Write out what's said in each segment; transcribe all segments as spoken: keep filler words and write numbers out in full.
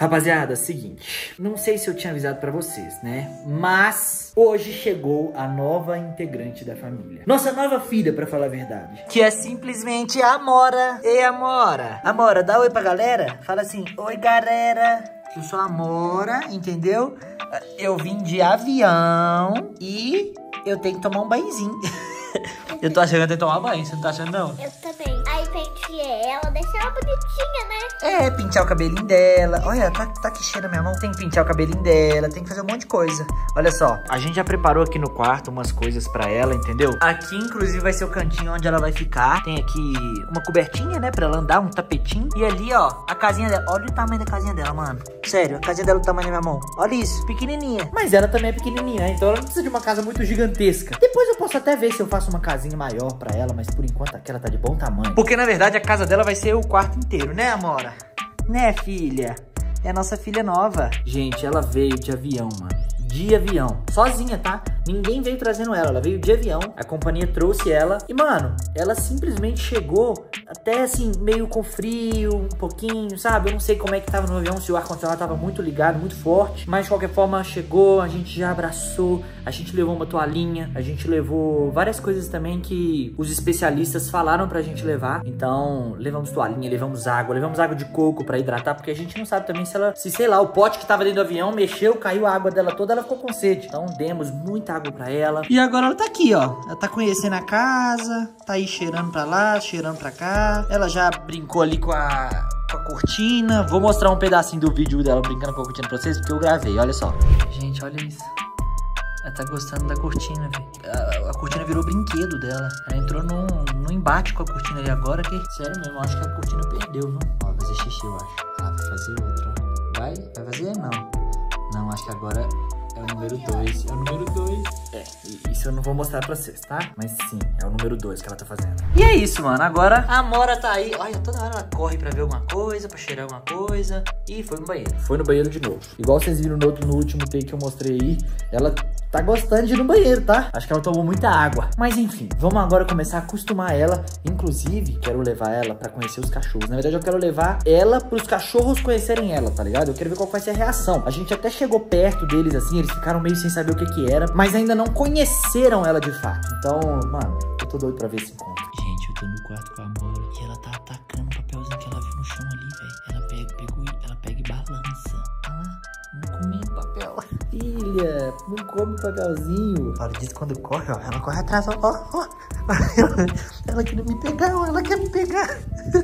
Rapaziada, seguinte, não sei se eu tinha avisado pra vocês, né? Mas hoje chegou a nova integrante da família. Nossa nova filha, pra falar a verdade. Que é simplesmente a Amora. Ei, Amora. Amora, dá oi pra galera. Fala assim, oi, galera. Eu sou a Amora, entendeu? Eu vim de avião e eu tenho que tomar um banhozinho. Eu tô achando que eu tenho que tomar banho, você não tá achando não? Eu também. Aí penteei ela, deixei ela bonitinha, né? É, pentear o cabelinho dela. Olha, tá, tá que cheira minha mão. Tem que pentear o cabelinho dela, tem que fazer um monte de coisa. Olha só, a gente já preparou aqui no quarto umas coisas pra ela, entendeu? Aqui, inclusive, vai ser o cantinho onde ela vai ficar. Tem aqui uma cobertinha, né, pra ela andar, um tapetinho. E ali, ó, a casinha dela. Olha o tamanho da casinha dela, mano. Sério, a casinha dela do tamanho da minha mão. Olha isso, pequenininha. Mas ela também é pequenininha, então ela não precisa de uma casa muito gigantesca. Depois eu posso até ver se eu faço uma casinha maior pra ela, mas por enquanto aquela tá de bom tamanho. Porque, na verdade, a casa dela vai ser o quarto inteiro, né, Amora? Né, filha? É a nossa filha nova. Gente, ela veio de avião, mano. De avião. Sozinha, tá? Ninguém veio trazendo ela. Ela veio de avião. A companhia trouxe ela. E, mano, ela simplesmente chegou até, assim, meio com frio, um pouquinho, sabe? Eu não sei como é que tava no avião, se o ar-condicionado tava muito ligado, muito forte. Mas, de qualquer forma, chegou, a gente já abraçou, a gente levou uma toalhinha, a gente levou várias coisas também que os especialistas falaram pra gente levar. Então, levamos toalhinha, levamos água, levamos água de coco pra hidratar, porque a gente não sabe também se ela, se sei lá, o pote que tava dentro do avião mexeu, caiu a água dela toda, ela ficou com sede. Então, demos muita água pra ela. E agora ela tá aqui, ó. Ela tá conhecendo a casa, tá aí cheirando pra lá, cheirando pra cá. Ela já brincou ali com a... com a cortina. Vou mostrar um pedacinho do vídeo dela brincando com a cortina pra vocês, porque eu gravei, olha só. Gente, olha isso. Ela tá gostando da cortina, velho. A, a cortina virou brinquedo dela. Ela entrou num, num embate com a cortina ali agora que... Sério mesmo, eu acho que a cortina perdeu, viu? Ó, vai fazer xixi, eu acho. Ah, vai fazer outra, ó. Vai? Vai fazer? Não. Não, acho que agora... é o número dois, é o número dois. É, isso eu não vou mostrar pra vocês, tá? Mas sim, é o número dois que ela tá fazendo. E é isso, mano. Agora a Amora tá aí. Olha, toda hora ela corre pra ver alguma coisa, pra cheirar alguma coisa. E foi no banheiro. Foi no banheiro de novo. Igual vocês viram no, outro, no último take que eu mostrei aí, ela tá gostando de ir no banheiro, tá? Acho que ela tomou muita água. Mas enfim, vamos agora começar a acostumar ela. Inclusive, quero levar ela pra conhecer os cachorros. Na verdade, eu quero levar ela pros cachorros conhecerem ela, tá ligado? Eu quero ver qual vai ser a reação. A gente até chegou perto deles, assim, eles ficaram meio sem saber o que que era, mas ainda não conheceram ela de fato. Então, mano, eu tô doido pra ver esse encontro. Gente, eu tô no quarto com a Amora e ela tá atacando o papelzinho que ela viu no chão ali, velho. Ela pega, pegou, ela pega e balança. Ah, não comendo papel. Filha, não come o papelzinho. Fala disso quando corre, ó. Ela corre atrás, ó, ó, ó. Ela, ela quer me pegar, ó. Ela quer me pegar.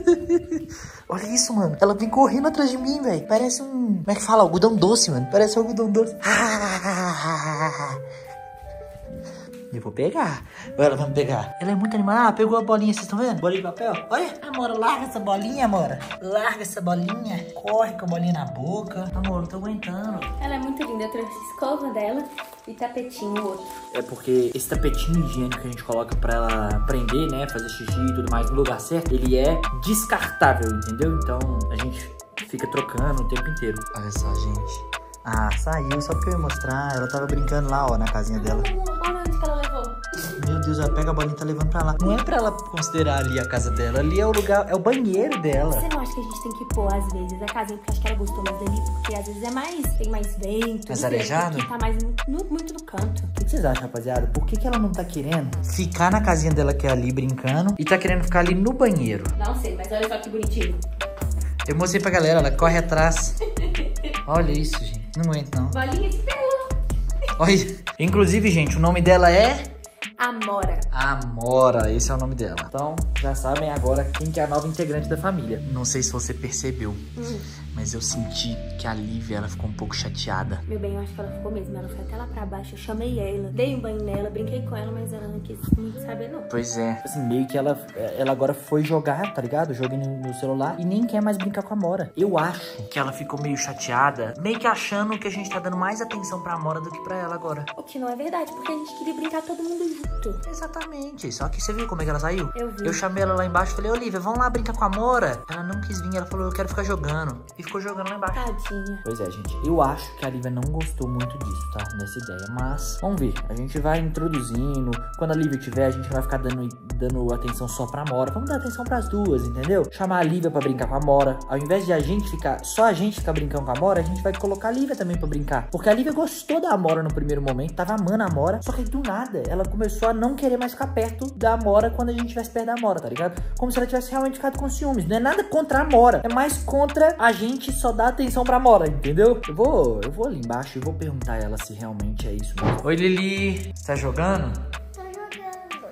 Olha isso, mano. Ela vem correndo atrás de mim, velho. Parece um... como é que fala? Algodão doce, mano. Parece um algodão doce. Eu vou pegar. Ou ela vai me pegar? Ela é muito animada. Ah, pegou a bolinha, vocês estão vendo? Bolinha de papel. Olha, Amora, larga essa bolinha, Amora. Larga essa bolinha. Corre com a bolinha na boca. Amor, não tô aguentando. Ela é muito linda. Eu trouxe escova dela e tapetinho outro. É porque esse tapetinho higiênico que a gente coloca pra ela prender, né? Fazer xixi e tudo mais no lugar certo, ele é descartável, entendeu? Então a gente fica trocando o tempo inteiro. Olha só, gente. Ah, saiu, só porque eu ia mostrar. Ela tava brincando lá, ó, na casinha dela. Olha onde que ela levou. Meu Deus, ela pega a bolinha e tá levando pra lá. Não é pra ela considerar ali a casa dela. Ali é o lugar, é o banheiro dela. Você não acha que a gente tem que pôr, às vezes, a casinha, porque acho que ela gostou mais dali, porque às vezes é mais, tem mais vento. Mais arejado? Tá mais no, muito no canto. O que vocês acham, rapaziada? Por que que ela não tá querendo ficar na casinha dela, que é ali, brincando, e tá querendo ficar ali no banheiro? Não sei, mas olha só que bonitinho. Eu mostrei pra galera, ela corre atrás. Olha isso, gente. Não aguento, não. Bolinha de pelo. Olha. Inclusive, gente, o nome dela é... Amora. Amora, esse é o nome dela. Então, já sabem agora quem que é a nova integrante da família. Não sei se você percebeu, hum. mas eu senti que a Lívia, ela ficou um pouco chateada. Meu bem, eu acho que ela ficou mesmo. Ela foi até lá pra baixo, eu chamei ela, dei um banho nela, brinquei com ela, mas ela não quis muito saber, não. Pois é. Assim, meio que ela, ela agora foi jogar, tá ligado? Joguei no, no celular e nem quer mais brincar com a Amora. Eu acho que ela ficou meio chateada, meio que achando que a gente tá dando mais atenção pra Amora do que pra ela agora. O que não é verdade, porque a gente queria brincar todo mundo junto. Justo. Exatamente. Só que você viu como é que ela saiu? Eu vi. Eu chamei ela lá embaixo e falei, Olivia, vamos lá brincar com a Amora. Ela não quis vir, ela falou, eu quero ficar jogando. E ficou jogando lá embaixo. Tadinha. Pois é, gente. Eu acho que a Lívia não gostou muito disso, tá? Dessa ideia. Mas, vamos ver. A gente vai introduzindo. Quando a Lívia tiver, a gente vai ficar dando, dando atenção só pra Amora. Vamos dar atenção pras duas, entendeu? Chamar a Lívia pra brincar com a Amora. Ao invés de a gente ficar, só a gente ficar brincando com a Amora, a gente vai colocar a Lívia também pra brincar. Porque a Lívia gostou da Amora no primeiro momento, tava amando a Amora. Só que do nada, ela começou a não querer mais ficar perto da Amora quando a gente estivesse perto da Amora, tá ligado? Como se ela tivesse realmente ficado com ciúmes. Não é nada contra a Amora, é mais contra a gente só dar atenção pra Amora, entendeu? Eu vou, eu vou ali embaixo e vou perguntar a ela se realmente é isso mesmo. Oi, Lili. Você tá jogando? Tô jogando.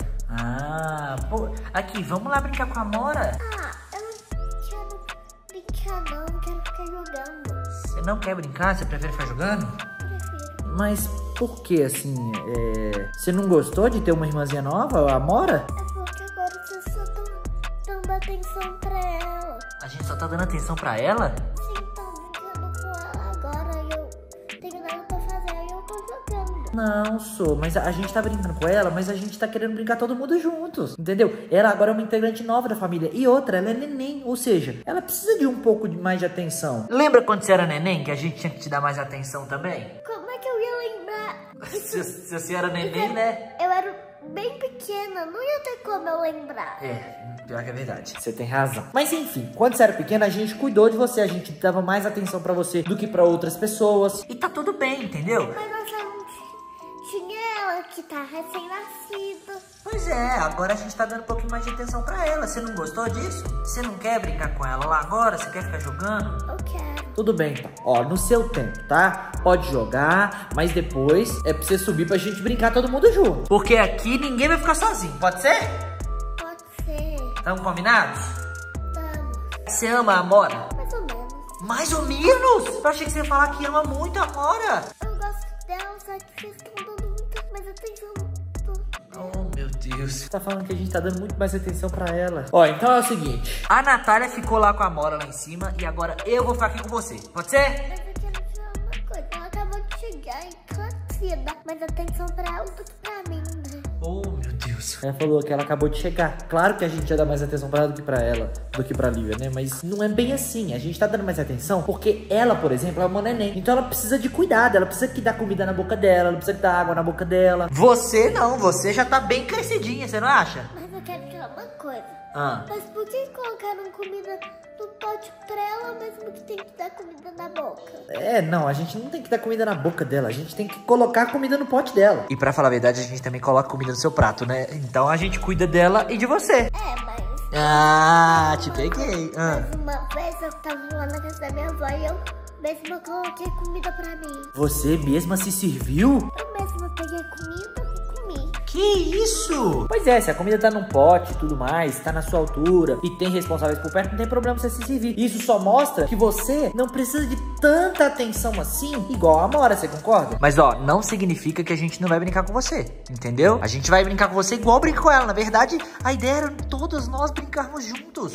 Ah, pô. Aqui, vamos lá brincar com a Amora? Ah, eu não quero brincar não, eu quero ficar jogando. Você não quer brincar? Você prefere ficar jogando? Prefiro. Mas por que, assim, é... você não gostou de ter uma irmãzinha nova, a Amora? É porque agora vocês só estão dando atenção pra ela. A gente só tá dando atenção pra ela? Sim, estão brincando com ela agora e eu tenho nada pra fazer e eu tô jogando. Não, sou, mas a, a gente tá brincando com ela, mas a gente tá querendo brincar todo mundo juntos, entendeu? Ela agora é uma integrante nova da família. E outra, ela é neném, ou seja, ela precisa de um pouco de mais de atenção. Lembra quando você era neném, que a gente tinha que te dar mais atenção também? Como é que eu ia lembrar? Se, se você era neném, né? Eu era bem pequena, não ia ter como eu lembrar. É, pior que é verdade. Você tem razão. Mas enfim, quando você era pequena, a gente cuidou de você. A gente dava mais atenção pra você do que pra outras pessoas. E tá tudo bem, entendeu? Mas nós não tinha ela que tá recém-nascida. Pois é, agora a gente tá dando um pouquinho mais de atenção pra ela. Você não gostou disso? Você não quer brincar com ela lá agora? Você quer ficar jogando? Eu quero. Tudo bem, então. Ó, no seu tempo, tá? Pode jogar, mas depois é pra você subir pra gente brincar todo mundo junto. Porque aqui ninguém vai ficar sozinho. Pode ser? Pode ser. Tamo combinados? Vamos. Você ama a Amora? Mais ou menos. Mais ou menos? Eu achei que você ia falar que ama muito a Amora. Eu gosto dela, só que vocês estão dando muito mais atenção. Oh, meu Deus. Você tá falando que a gente tá dando muito mais atenção pra ela. Ó, então é o seguinte. A Natália ficou lá com a Amora lá em cima e agora eu vou ficar aqui com você. Pode ser? Mas eu quero te falar uma coisa. Ela acabou de chegar encantada. Mais atenção pra ela do que pra mim, né? Oh, meu Deus. Ela falou que ela acabou de chegar. Claro que a gente ia dar mais atenção pra ela do que pra ela, do que pra Lívia, né? Mas não é bem assim. A gente tá dando mais atenção porque ela, por exemplo, é uma neném. Então ela precisa de cuidado. Ela precisa que dar comida na boca dela. Ela precisa que dar água na boca dela. Você não. Você já tá bem crescidinha, você não acha? Mas eu quero te falar uma coisa. Ah. Mas por que colocaram comida no pote pra ela, mesmo que tem que dar comida na boca? É, não, a gente não tem que dar comida na boca dela, a gente tem que colocar a comida no pote dela. E pra falar a verdade, a gente também coloca comida no seu prato, né? Então a gente cuida dela e de você. É, mas... Ah, te peguei. Ah. Mas uma vez eu tava lá na casa da minha avó e eu mesma coloquei comida pra mim. Você mesma se serviu? Eu mesma peguei comida e comi. Que isso? Pois é, se a comida tá num pote e tudo mais, tá na sua altura e tem responsáveis por perto, não tem problema você se servir. Isso só mostra que você não precisa de tanta atenção assim, igual a Amora, você concorda? Mas ó, não significa que a gente não vai brincar com você, entendeu? A gente vai brincar com você igual brinca com ela. Na verdade, a ideia era todos nós brincarmos juntos.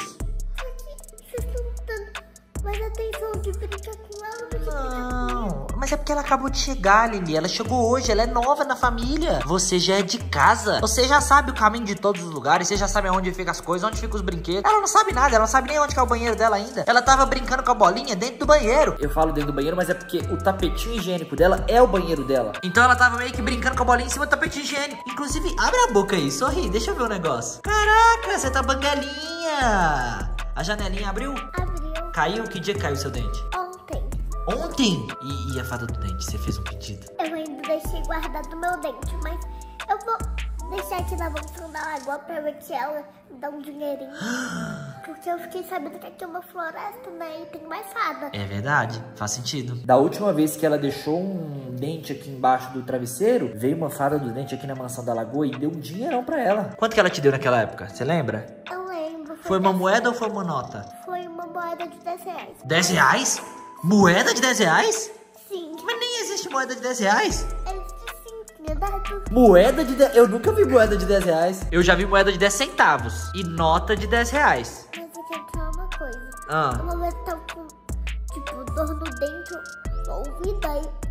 Vocês estão dando mais atenção de brincar com ela do que brincar comigo. Não, mas é porque ela acabou de chegar, Lili. Ela chegou hoje, ela é nova na família. Você já é de casa. Você já sabe o caminho de todos os lugares. Você já sabe onde ficam as coisas, onde ficam os brinquedos. Ela não sabe nada, ela não sabe nem onde que é o banheiro dela ainda. Ela tava brincando com a bolinha dentro do banheiro. Eu falo dentro do banheiro, mas é porque o tapetinho higiênico dela é o banheiro dela. Então ela tava meio que brincando com a bolinha em cima do tapetinho higiênico. Inclusive, abre a boca aí, sorri, deixa eu ver o negócio. Caraca, você tá bangalinha. A janelinha abriu? Abriu Caiu? Que dia caiu o seu dente? ontem. Ontem? E, e a fada do dente? Você fez um pedido? Eu ainda deixei guardado meu dente, mas eu vou deixar aqui na função da lagoa pra ver se ela dá um dinheirinho. Porque eu fiquei sabendo que aqui é uma floresta, né? E tem mais fada. É verdade, faz sentido. Da última vez que ela deixou um dente aqui embaixo do travesseiro, veio uma fada do dente aqui na mansão da lagoa e deu um dinheirão pra ela. Quanto que ela te deu naquela época? Você lembra? Eu lembro. Foi uma moeda ou foi uma nota? Foi uma moeda de dez reais. dez reais? Moeda de dez reais? Sim. Mas nem existe moeda de dez reais. Existe sim, tinha dado. Moeda de dez... Eu nunca vi moeda de dez reais. Eu já vi moeda de dez centavos e nota de dez reais. Mas eu quero te falar uma coisa. Ah. Uma vez eu tava com, tipo, dor no dente, no ouvido, aí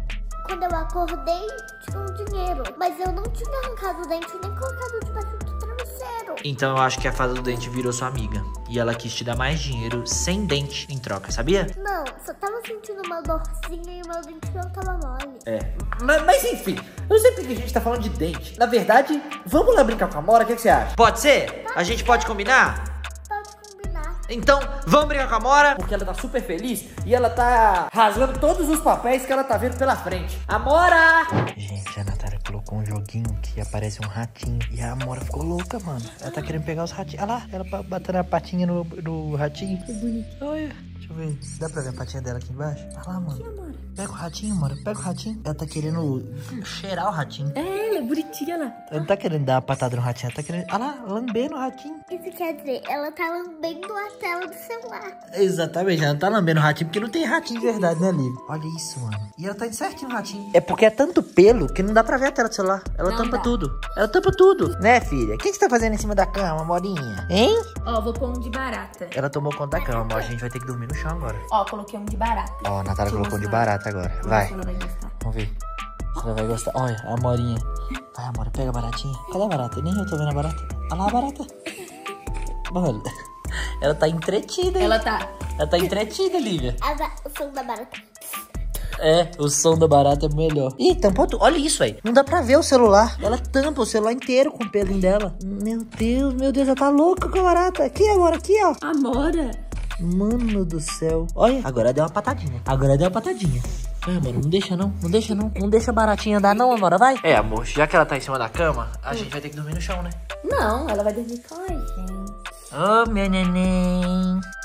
quando eu acordei, tinha um dinheiro. Mas eu não tinha arrancado o dente nem colocado debaixo do travesseiro. Então eu acho que a fada do dente virou sua amiga. E ela quis te dar mais dinheiro sem dente em troca, sabia? Não, só tava sentindo uma dorzinha e o meu dente não tava mole. É, mas, mas enfim, eu não sei porque a gente tá falando de dente. Na verdade, vamos lá brincar com a Amora, o que, que você acha? Pode ser? A gente pode combinar? Pode combinar. Então, vamos brincar com a Amora? Porque ela tá super feliz e ela tá rasgando todos os papéis que ela tá vendo pela frente. Amora! Gente, a Natália colocou um joguinho que aparece um ratinho. E a Amora ficou louca, mano. Ela tá querendo pegar os ratinhos. Olha lá, ela batendo a patinha no, no ratinho. Que bonito. Olha, deixa eu ver. Dá pra ver a patinha dela aqui embaixo? Olha lá, mano. Pega o ratinho, Amora. Pega o ratinho. Ela tá querendo cheirar o ratinho. É, ela é bonitinha lá. Ela não tá querendo dar uma patada no ratinho. Ela tá querendo... Olha lá, lambendo o ratinho. Isso quer dizer, ela tá lambendo a tela do celular. Exatamente, ela não tá lambendo o ratinho porque não tem ratinho de verdade, né, Lívia? Olha isso, mano. E ela tá indo certinho o ratinho. É porque é tanto pelo que não dá pra ver a tela do celular. Ela Não tampa dá. tudo. Ela tampa tudo. Né, filha? O que, que você tá fazendo em cima da cama, Amorinha? Hein? Ó, vou pôr um de barata. Ela tomou conta da cama, amor. A gente vai ter que dormir no chão agora. Ó, coloquei um de barata. Ó, a Natália Deixa eu colocou um de mostrar. barata agora. Vai. Ela vai gostar. Vamos ver. Ela vai gostar. Olha, a Amorinha. Vai, Amora, pega a baratinha. Cadê a barata? Nem eu tô vendo a barata. Olha lá a barata. Mano, ela tá entretida, hein? Ela tá. Ela tá entretida, Lívia. A ba- o som da barata. É, o som da barata é melhor. Ih, tampou tudo. Olha isso aí. Não dá pra ver o celular. Ela tampa o celular inteiro com o pelinho dela. Meu Deus, meu Deus, ela tá louca com a barata. Aqui agora, aqui, ó. Amora. Mano do céu. Olha, agora deu uma patadinha. Agora deu uma patadinha. Ai, amor, não deixa não. Não deixa não. Não deixa a baratinha andar não, Amora, vai. É, amor, já que ela tá em cima da cama, a gente vai ter que dormir no chão, né? Não, ela vai dormir com a gente. Ô, meu neném.